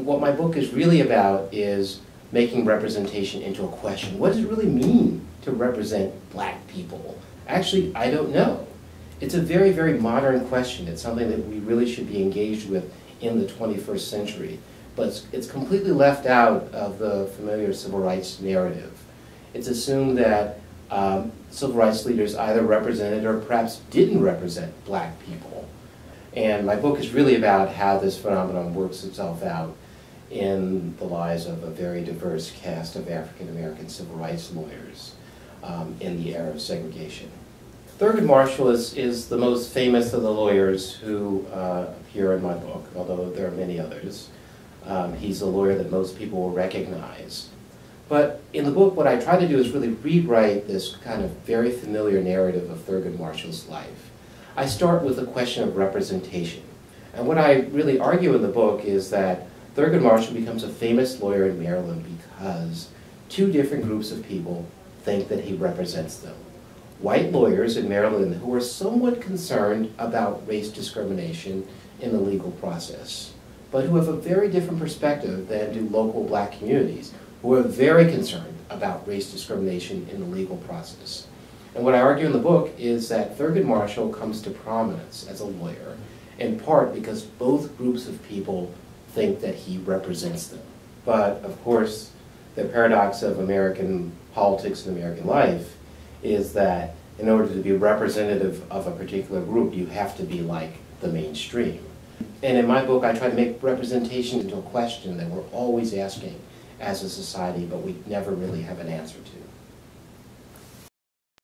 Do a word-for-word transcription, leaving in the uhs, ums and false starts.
What my book is really about is making representation into a question. What does it really mean to represent black people? Actually, I don't know. It's a very, very modern question. It's something that we really should be engaged with in the twenty-first century. But it's, it's completely left out of the familiar civil rights narrative. It's assumed that um, civil rights leaders either represented or perhaps didn't represent black people. And my book is really about how this phenomenon works itself out in the lives of a very diverse cast of African American civil rights lawyers um, in the era of segregation. Thurgood Marshall is, is the most famous of the lawyers who uh, appear in my book, although there are many others. Um, he's a lawyer that most people will recognize. But in the book, what I try to do is really rewrite this kind of very familiar narrative of Thurgood Marshall's life. I start with the question of representation. And what I really argue in the book is that Thurgood Marshall becomes a famous lawyer in Maryland because two different groups of people think that he represents them. White lawyers in Maryland who are somewhat concerned about race discrimination in the legal process, but who have a very different perspective than do local black communities, who are very concerned about race discrimination in the legal process. And what I argue in the book is that Thurgood Marshall comes to prominence as a lawyer, in part because both groups of people think that he represents them. But of course, the paradox of American politics and American life is that in order to be representative of a particular group, you have to be like the mainstream. And in my book, I try to make representation into a question that we're always asking as a society, but we never really have an answer to.